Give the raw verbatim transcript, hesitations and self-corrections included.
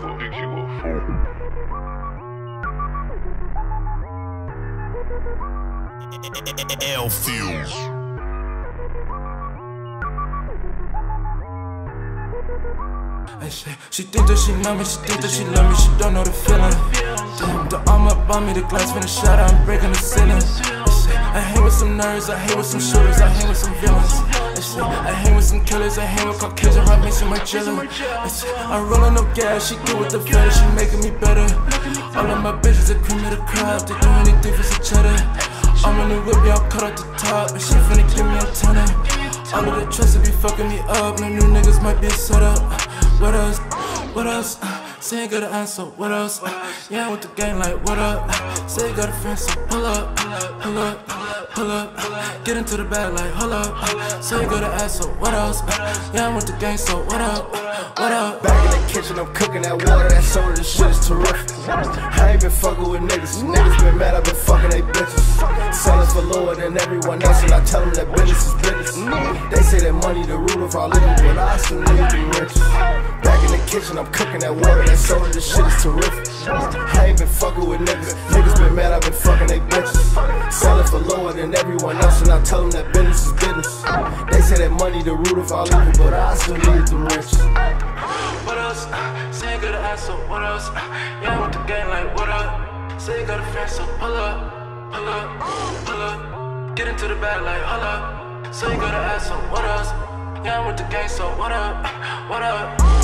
L-Fuse. She think that she know me, she think that she love me, she don't know the feeling. Damn, the arm up on me, the glass finna shatter, I'm breaking the ceiling. I hang with some nerds, I hang with some shooters, I hang with some villains. I hang with some killers, I hang with Caucasian, I mix with my chillin'. I'm rolling up gas, she get with the fetish, she making me better. All of my bitches are cream of the crop, they do anything for some cheddar. I'm in the whip, y'all cut out the top, and she finna give me a tenner. All of the trust be fucking me up, no new niggas might be a setup. What else? What else? Say you got an answer, what else? Yeah, I with the gang like, what up? Say you got a friend, so pull up, pull up, pull up. Get into the bag like, hold up. Say you got an answer, what else? Yeah, I'm with the gang, so what up? What up? Back in the kitchen, I'm cooking that water, that soda, this shit is terrific. I ain't been fucking with niggas, niggas been mad, I've been fucking they bitches. Selling for lower than everyone else, and I tell them that business is business. They say that money the root of all living, but I still need to be rich. Back in the kitchen, I'm cooking that water, that soda, this shit is terrific. I ain't been fucking with niggas, niggas been mad, I've been fucking they bitches. Selling for lower than everyone else, and I tell them that business is business. They say that money the root of all evil, but I still need the rich. What else? Say you got an answer, what else? Yeah, I with the gang like, what up? Say you got a friend, so pull up, pull up, pull up. Get into the bag like, hold up. Say you got an answer, what else? Yeah, I'm with the gang, so what up? What up?